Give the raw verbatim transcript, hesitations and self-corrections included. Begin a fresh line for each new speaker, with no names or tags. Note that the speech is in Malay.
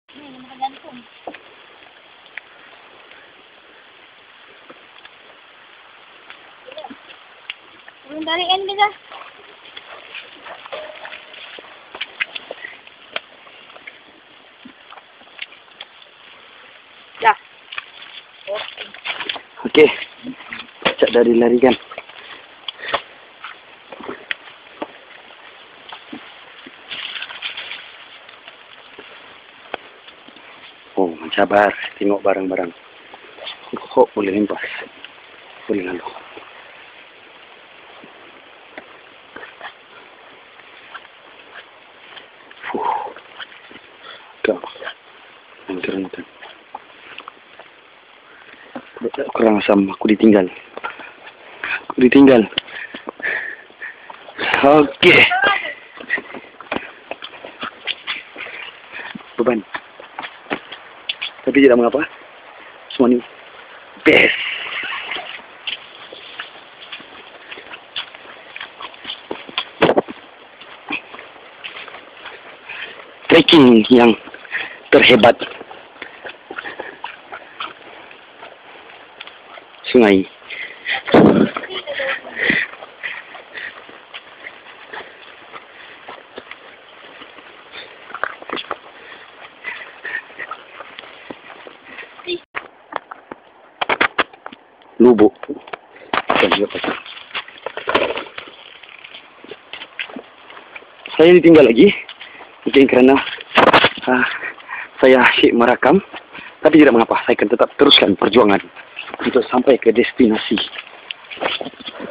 Ini nama gantung. Belum tarikan kita. Ya.
Oke. Cak dari larikan. Oh, sabar. Tengok barang-barang. Kok boleh limpas. Boleh lalu. Fuh. Kau. Hancur-hancur. Kurang asam. Aku ditinggal. Aku ditinggal. Oke. Beban. Tapi tidak mengapa. Semua ini best. Trekking yang terhebat. Sungai. Lubuk. Saya ditinggal lagi. Mungkin karena uh, saya asyik merakam. Tapi tidak mengapa. Saya akan tetap teruskan perjuangan untuk sampai ke destinasi.